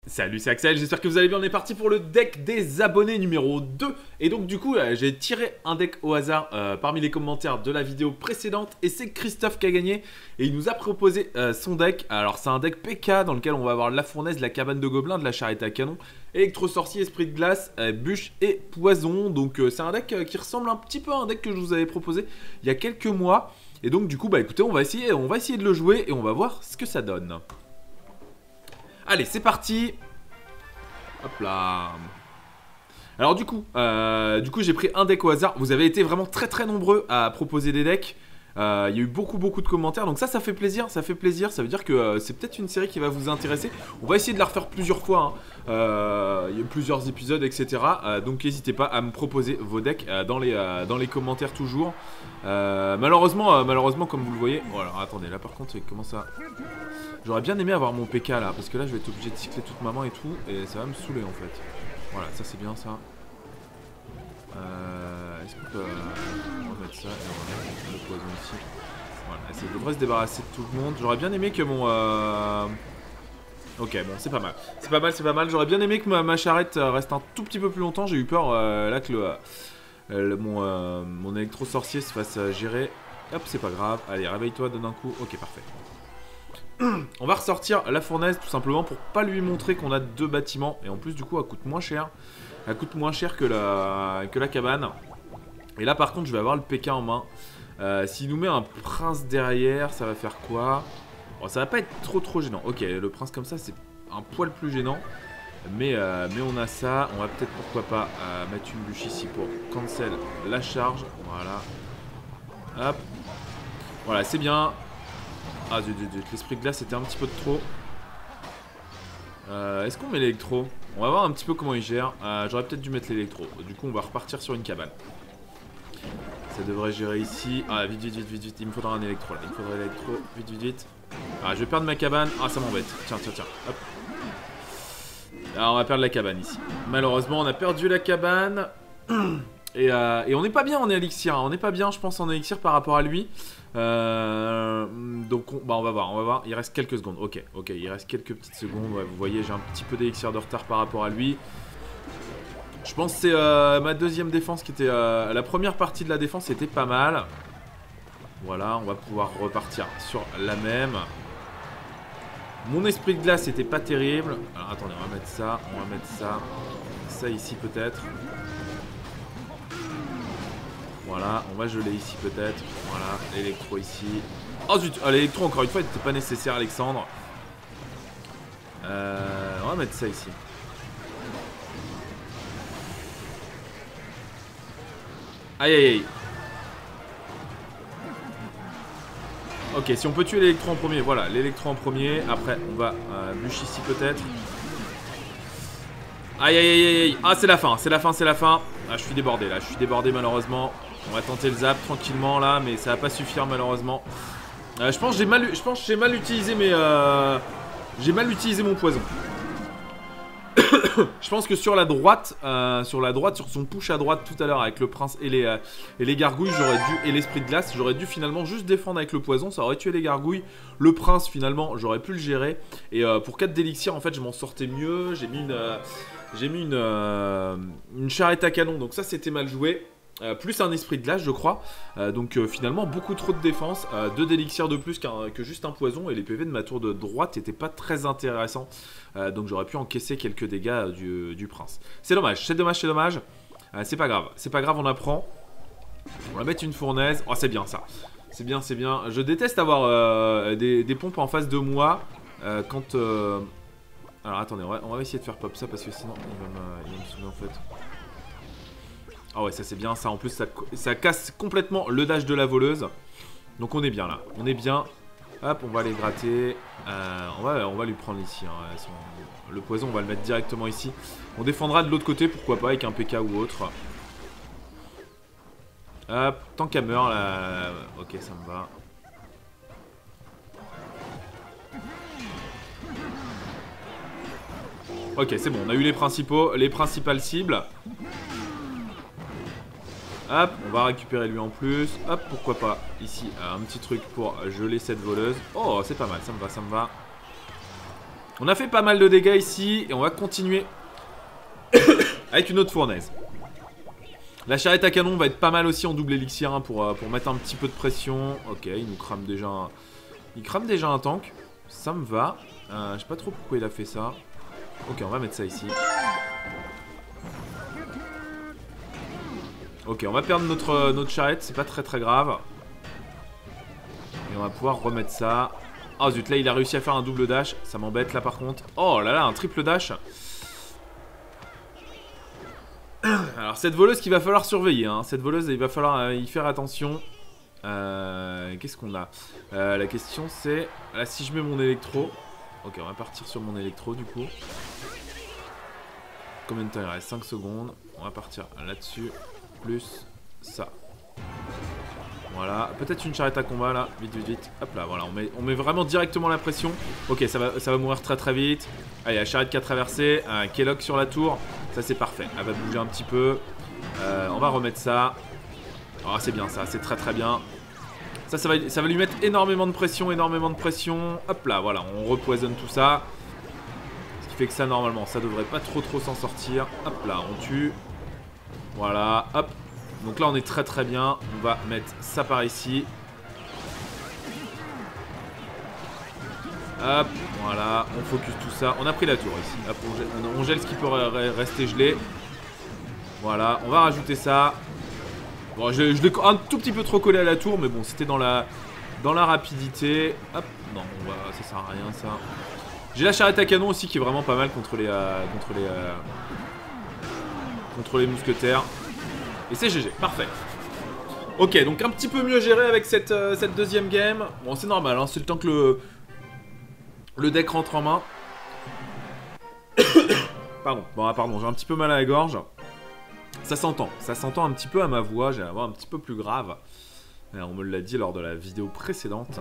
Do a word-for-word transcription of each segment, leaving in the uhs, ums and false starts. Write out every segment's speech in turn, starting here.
Salut, c'est Axel, j'espère que vous allez bien. On est parti pour le deck des abonnés numéro deux. Et donc du coup, euh, j'ai tiré un deck au hasard euh, parmi les commentaires de la vidéo précédente. Et c'est Christophe qui a gagné. Et il nous a proposé euh, son deck. Alors c'est un deck P K dans lequel on va avoir la fournaise, la cabane de gobelins, de la charrette à canon, électro-sorcier, esprit de glace, euh, bûche et poison. Donc euh, c'est un deck euh, qui ressemble un petit peu à un deck que je vous avais proposé il y a quelques mois. Et donc du coup, bah écoutez, on va essayer, on va essayer de le jouer et on va voir ce que ça donne. Allez, c'est parti. Hop là. Alors du coup, euh, du coup j'ai pris un deck au hasard. Vous avez été vraiment très très nombreux à proposer des decks. Euh, il y a eu beaucoup beaucoup de commentaires. Donc ça, ça fait plaisir, ça fait plaisir. Ça veut dire que euh, c'est peut-être une série qui va vous intéresser. On va essayer de la refaire plusieurs fois, hein. euh, Il y a eu plusieurs épisodes, et cetera. Euh, donc n'hésitez pas à me proposer vos decks euh, dans, les, euh, dans les commentaires toujours. Euh, malheureusement, euh, malheureusement, comme vous le voyez... Oh alors attendez, là par contre, comment ça... J'aurais bien aimé avoir mon P K là, parce que là je vais être obligé de cycler toute ma main et tout, et ça va me saouler en fait. Voilà, ça c'est bien ça. Euh, Est-ce qu'on peut... On va mettre ça, et on va mettre le poison ici. Voilà, ça devrait se débarrasser de tout le monde. J'aurais bien aimé que mon... Euh... Ok, bon, c'est pas mal. C'est pas mal, c'est pas mal. J'aurais bien aimé que ma, ma charrette reste un tout petit peu plus longtemps. J'ai eu peur euh, là que le, euh, le, mon, euh, mon électro-sorcier se fasse euh, gérer. Hop, c'est pas grave. Allez, réveille-toi, donne un coup. Ok, parfait. On va ressortir la fournaise tout simplement pour pas lui montrer qu'on a deux bâtiments. Et en plus du coup elle coûte moins cher. Elle coûte moins cher que la, que la cabane. Et là par contre je vais avoir le P K en main. euh, S'il nous met un prince derrière, ça va faire quoi? Bon, ça va pas être trop trop gênant. Ok, le prince comme ça c'est un poil plus gênant. Mais, euh, mais on a ça. On va peut-être pourquoi pas euh, mettre une bûche ici pour cancel la charge. Voilà. Hop. Voilà, c'est bien. Ah, l'esprit de glace était un petit peu de trop. Euh, Est-ce qu'on met l'électro? On va voir un petit peu comment il gère. euh, J'aurais peut-être dû mettre l'électro. Du coup on va repartir sur une cabane. Ça devrait gérer ici. Ah vite vite vite vite vite. Il me faudra un électro là. Il me faudra l'électro. Vite vite vite. Ah je vais perdre ma cabane. Ah ça m'embête. Tiens tiens tiens. Hop. Alors on va perdre la cabane ici. Malheureusement on a perdu la cabane. Et, euh, et on n'est pas bien en élixir, hein. On n'est pas bien je pense en élixir par rapport à lui. euh, Donc on, bah on va voir, on va voir. Il reste quelques secondes. Ok, ok, il reste quelques petites secondes. Ouais, vous voyez j'ai un petit peu d'élixir de retard par rapport à lui. Je pense que c'est euh, ma deuxième défense qui était... Euh, la première partie de la défense était pas mal. Voilà, on va pouvoir repartir sur la même. Mon esprit de glace était pas terrible. Alors attendez, on va mettre ça, on va mettre ça. Ça ici peut-être. Voilà, on va geler ici peut-être. Voilà, l'électro ici. Oh zut, ah, l'électro encore une fois, il n'était pas nécessaire, Alexandre. Euh, on va mettre ça ici. Aïe aïe aïe. Ok, si on peut tuer l'électro en premier, voilà, l'électro en premier. Après, on va euh, bûche ici peut-être. Aïe aïe aïe aïe. Ah, c'est la fin, c'est la fin, c'est la fin. Ah, je suis débordé là, je suis débordé malheureusement. On va tenter le zap tranquillement là, mais ça va pas suffire malheureusement. Euh, je pense que j'ai mal, je pense que j'ai mal utilisé mes, euh, j'ai mal utilisé mon poison. Je pense que sur la droite, euh, sur la droite, sur son push à droite tout à l'heure avec le prince et les, euh, et les gargouilles, j'aurais dû, et l'esprit de glace, j'aurais dû finalement juste défendre avec le poison, ça aurait tué les gargouilles. Le prince finalement, j'aurais pu le gérer. Et euh, pour quatre d'élixir en fait, je m'en sortais mieux. J'ai mis une, euh, j'ai mis une, euh, une charrette à canon, donc ça c'était mal joué. Euh, plus un esprit de glace je crois. euh, Donc euh, finalement beaucoup trop de défense. euh, deux d'élixir de plus qu'un, que juste un poison. Et les P V de ma tour de droite n'étaient pas très intéressants. euh, Donc j'aurais pu encaisser quelques dégâts euh, du, du prince. C'est dommage, c'est dommage, c'est dommage. euh, C'est pas grave, c'est pas grave, on apprend. On va mettre une fournaise. Oh c'est bien ça. C'est bien, c'est bien. Je déteste avoir euh, des, des pompes en face de moi. euh, Quand euh... Alors attendez, on va, on va essayer de faire pop ça. Parce que sinon il va me, il va me saouler en fait. Ah ouais, ça c'est bien, ça en plus ça, ça casse complètement le dash de la voleuse. Donc on est bien là, on est bien. Hop, on va aller gratter. euh, on, va, on va lui prendre ici, hein. Son, le poison on va le mettre directement ici. On défendra de l'autre côté, pourquoi pas, avec un P K ou autre. Hop, tant qu'elle meurt là. Ok, ça me va. Ok, c'est bon, on a eu les principaux, les principales cibles. Hop, on va récupérer lui en plus. Hop, pourquoi pas. Ici, un petit truc pour geler cette voleuse. Oh, c'est pas mal, ça me va, ça me va. On a fait pas mal de dégâts ici et on va continuer avec une autre fournaise. La charrette à canon va être pas mal aussi en double élixir hein, pour, euh, pour mettre un petit peu de pression. Ok, il nous crame déjà un... Il crame déjà un tank. Ça me va. Euh, je sais pas trop pourquoi il a fait ça. Ok, on va mettre ça ici. Ok, on va perdre notre, notre charrette. C'est pas très très grave. Et on va pouvoir remettre ça. Oh zut, là il a réussi à faire un double dash. Ça m'embête là par contre. Oh là là, un triple dash. Alors cette voleuse qu'il va falloir surveiller hein. Cette voleuse il va falloir euh, y faire attention. euh, Qu'est-ce qu'on a euh, La question c'est là si je mets mon électro. Ok on va partir sur mon électro du coup. Combien de temps il reste? Cinq secondes. On va partir là-dessus. Plus ça. Voilà, peut-être une charrette à combat là, vite vite vite, hop là, voilà, on met, on met vraiment directement la pression. Ok, ça va, ça va mourir très très vite. Allez, la charrette qui a traversé, un Kellogg sur la tour, ça c'est parfait. Elle va bouger un petit peu, euh, on va remettre ça. Oh c'est bien ça, c'est très très bien. Ça, ça va, ça va lui mettre énormément de pression, énormément de pression. Hop là, voilà, on repoisonne tout ça. Ce qui fait que ça normalement, ça devrait pas trop trop s'en sortir. Hop là, on tue. Voilà, hop. Donc là on est très très bien. On va mettre ça par ici. Hop, voilà, on focus tout ça. On a pris la tour ici. Hop, on, gèle, on gèle ce qui peut rester gelé. Voilà, on va rajouter ça. Bon, je, je l'ai un tout petit peu trop collé à la tour, mais bon, c'était dans la, dans la rapidité. Hop, non, on va, ça sert à rien ça. J'ai la charrette à canon aussi qui est vraiment pas mal contre les, euh, contre les, euh, contre les mousquetaires. Et c'est G G, parfait. Ok, donc un petit peu mieux géré avec cette, euh, cette deuxième game. Bon, c'est normal, hein, c'est le temps que le, le deck rentre en main. Pardon, bon, ah, pardon, j'ai un petit peu mal à la gorge. Ça s'entend, ça s'entend un petit peu à ma voix, j'ai la voix un petit peu plus grave. Alors, on me l'a dit lors de la vidéo précédente.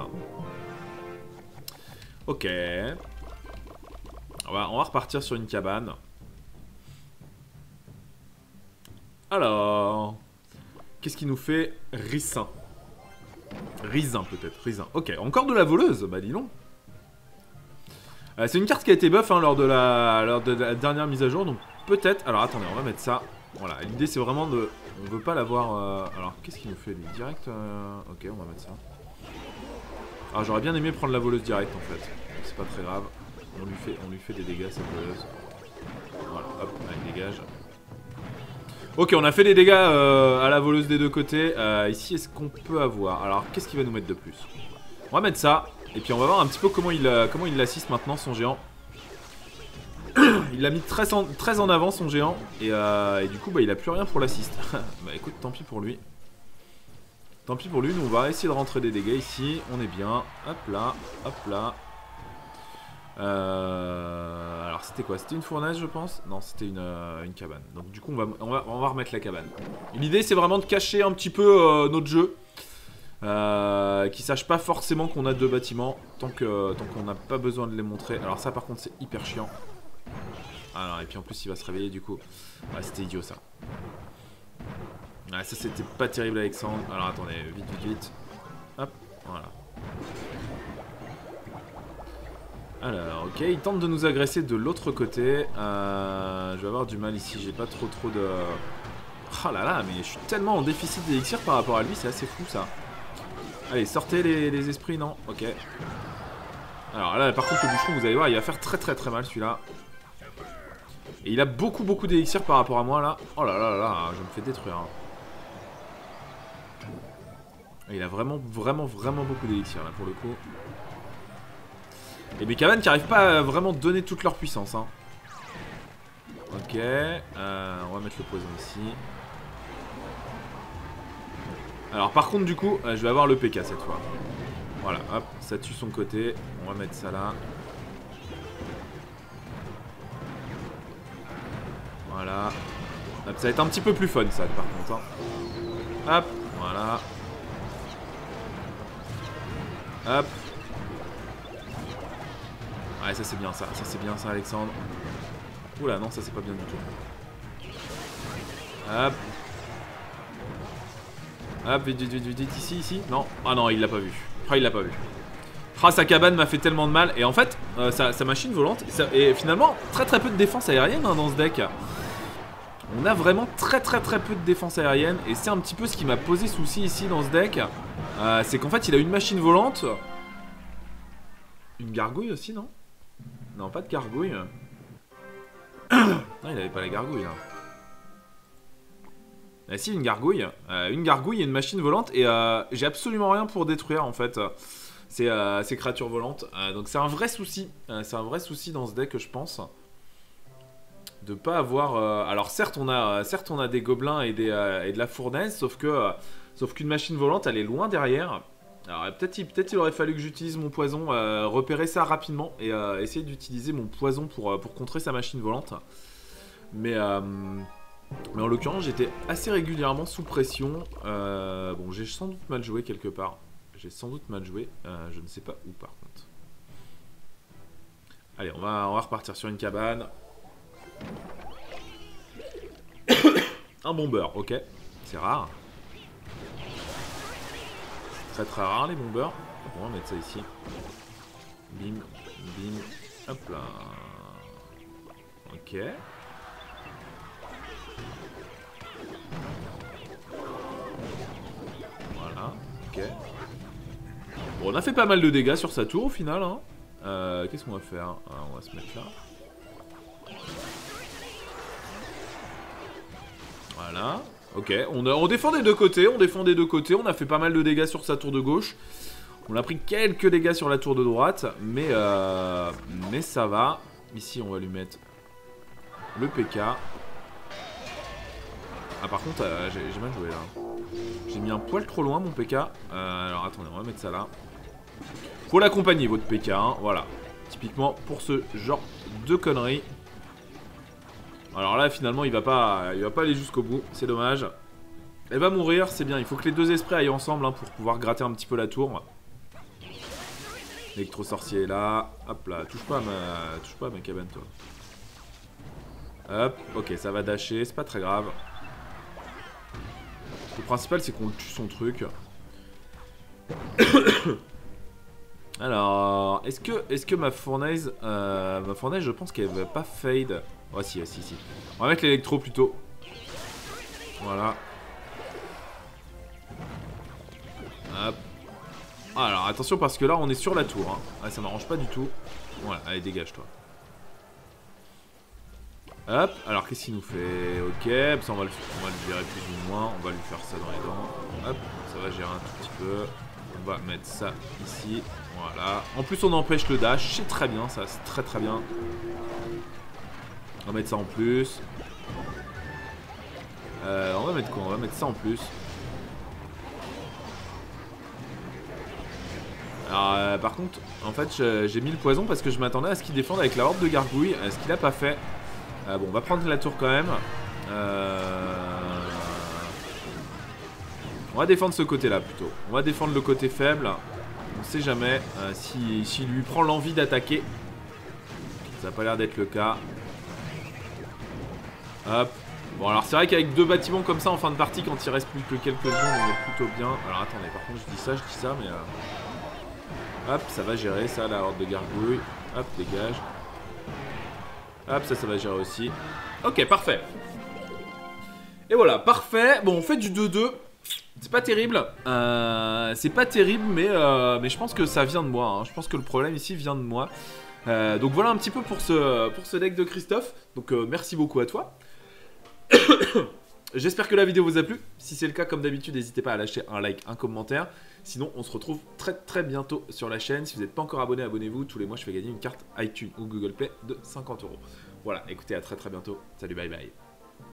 Ok. On va, on va repartir sur une cabane. Alors, qu'est-ce qui nous fait Ricin? Ricin peut-être, Ricin. Ok, encore de la voleuse, bah dis donc. Euh, c'est une carte qui a été buff hein, lors, de la, lors de la dernière mise à jour, donc peut-être... Alors attendez, on va mettre ça. Voilà, l'idée c'est vraiment de... On veut pas l'avoir... Euh... Alors, qu'est-ce qu'il nous fait lui? Direct euh... Ok, on va mettre ça. Alors j'aurais bien aimé prendre la voleuse direct en fait. C'est pas très grave. On lui fait, on lui fait des dégâts cette voleuse. Voilà, hop, elle dégage. Ok, on a fait des dégâts euh, à la voleuse des deux côtés. Euh, ici, est-ce qu'on peut avoir... Alors, qu'est-ce qu'il va nous mettre de plus? On va mettre ça. Et puis, on va voir un petit peu comment il, euh, comment il l'assiste maintenant, son géant. Il l'a mis très en, très en avant, son géant. Et, euh, et du coup, bah, il a plus rien pour l'assist. Bah, écoute, tant pis pour lui. Tant pis pour lui. Nous, on va essayer de rentrer des dégâts ici. On est bien. Hop là. Hop là. Euh, alors c'était quoi? C'était une fournaise je pense? Non c'était une, euh, une cabane. Donc du coup on va, on va, on va remettre la cabane. L'idée c'est vraiment de cacher un petit peu euh, notre jeu. Euh, Qu'ils sachent pas forcément qu'on a deux bâtiments. Tant que tant qu'on n'a pas besoin de les montrer. Alors ça par contre c'est hyper chiant. Alors et puis en plus il va se réveiller du coup. Ouais c'était idiot ça. Ouais ça c'était pas terrible Alexandre. Alors attendez vite vite vite. Hop voilà. Alors, ok, il tente de nous agresser de l'autre côté. Euh, je vais avoir du mal ici, j'ai pas trop trop de... Oh là là, mais je suis tellement en déficit d'élixir par rapport à lui, c'est assez fou ça. Allez, sortez les, les esprits, non? Ok. Alors là, par contre, le boucheron, vous allez voir, il va faire très très très mal celui-là. Et il a beaucoup beaucoup d'élixir par rapport à moi là. Oh là là là là, je me fais détruire. Il a vraiment vraiment vraiment beaucoup d'élixir là pour le coup. Et mes cabanes qui n'arrivent pas à vraiment donner toute leur puissance. Hein. Ok. Euh, on va mettre le poison ici. Alors par contre du coup, euh, je vais avoir le P K cette fois. Voilà, hop, ça tue son côté. On va mettre ça là. Voilà. Hop, ça va être un petit peu plus fun ça par contre. Hein. Hop, voilà. Hop. Ouais ça c'est bien ça, ça c'est bien ça Alexandre. Oula non ça c'est pas bien du tout. Hop. Hop vite vite vite vite ici ici. Non. Ah non il l'a pas vu. Ah il l'a pas vu. Ah, sa cabane m'a fait tellement de mal. Et en fait, euh, sa, sa machine volante, et, ça, et finalement, très très peu de défense aérienne hein, dans ce deck. On a vraiment très très très peu de défense aérienne. Et c'est un petit peu ce qui m'a posé souci ici dans ce deck. Euh, c'est qu'en fait, il a une machine volante. Une gargouille aussi, non? Non, pas de gargouille. Non, il avait pas la gargouille là. Ah si, une gargouille. Euh, une gargouille et une machine volante. Et euh, j'ai absolument rien pour détruire en fait ces, euh, ces créatures volantes. Euh, donc c'est un vrai souci. Euh, c'est un vrai souci dans ce deck, je pense. De pas avoir... Euh... Alors certes on, a, certes, on a des gobelins et, des, euh, et de la fournaise. Sauf que euh, sauf qu'une machine volante, elle est loin derrière. Alors peut-être il, peut il aurait fallu que j'utilise mon poison. Euh, repérer ça rapidement. Et euh, essayer d'utiliser mon poison pour, pour contrer sa machine volante. Mais... Euh... Mais en l'occurrence, j'étais assez régulièrement sous pression. Euh, bon, j'ai sans doute mal joué quelque part. J'ai sans doute mal joué. Euh, je ne sais pas où, par contre. Allez, on va, on va repartir sur une cabane. Un bomber, ok. C'est rare. Très très rare, les bombers. On va mettre ça ici. Bim, bim. Hop là. Ok. Voilà, ok. Bon, on a fait pas mal de dégâts sur sa tour au final. Hein. Euh, Qu'est-ce qu'on va faire? ah, On va se mettre là. Voilà, ok. On, a, on défend des deux côtés, on défend des deux côtés. On a fait pas mal de dégâts sur sa tour de gauche. On a pris quelques dégâts sur la tour de droite. Mais, euh, mais ça va. Ici, on va lui mettre le P K. Ah par contre euh, j'ai mal joué là. J'ai mis un poil trop loin mon P K. euh, Alors attendez, on va mettre ça là. Faut l'accompagner votre P K hein. Voilà. Typiquement pour ce genre de conneries. Alors là finalement il va pas, il va pas aller jusqu'au bout. C'est dommage. Elle va mourir, c'est bien. Il faut que les deux esprits aillent ensemble hein, pour pouvoir gratter un petit peu la tour. L'électro-sorcier est là. Hop là, touche pas à ma, touche pas à ma cabane toi. Hop, ok ça va dasher, c'est pas très grave. Le principal c'est qu'on tue son truc. Alors, est-ce que, est-ce que ma fournaise, euh, ma fournaise je pense qu'elle va pas fade. Oh si, si, si. On va mettre l'électro plutôt. Voilà. Hop. Alors attention parce que là on est sur la tour. Hein. Ah, ça m'arrange pas du tout. Voilà, allez dégage toi. Hop, alors qu'est-ce qu'il nous fait? Ok, ça on va, le, on va le gérer plus ou moins. On va lui faire ça dans les dents. Hop, ça va gérer un tout petit peu. On va mettre ça ici. Voilà. En plus on empêche le dash. C'est très bien ça, c'est très très bien. On va mettre ça en plus. Euh, on va mettre quoi? On va mettre ça en plus. Alors euh, par contre, en fait j'ai mis le poison parce que je m'attendais à ce qu'il défende avec la horde de gargouilles. Ce qu'il a pas fait. Euh, bon, on va prendre la tour quand même. Euh... On va défendre ce côté-là plutôt. On va défendre le côté faible. On sait jamais euh, si, si lui prend l'envie d'attaquer. Ça n'a pas l'air d'être le cas. Hop. Bon, alors c'est vrai qu'avec deux bâtiments comme ça en fin de partie, quand il reste plus que quelques secondes, on est plutôt bien. Alors attendez, par contre, je dis ça, je dis ça, mais. Euh... Hop, ça va gérer ça, la horde de gargouilles. Hop, dégage. Hop, ça, ça va gérer aussi. Ok, parfait. Et voilà, parfait. Bon, on fait du deux deux. C'est pas terrible. Euh, c'est pas terrible, mais, euh, mais je pense que ça vient de moi. Hein. Je pense que le problème ici vient de moi. Euh, donc voilà un petit peu pour ce, pour ce deck de Christophe. Donc euh, merci beaucoup à toi. J'espère que la vidéo vous a plu. Si c'est le cas, comme d'habitude, n'hésitez pas à lâcher un like, un commentaire. Sinon, on se retrouve très très bientôt sur la chaîne. Si vous n'êtes pas encore abonné, abonnez-vous. Tous les mois, je fais gagner une carte iTunes ou Google Play de cinquante euros. Voilà, écoutez, à très très bientôt. Salut, bye bye.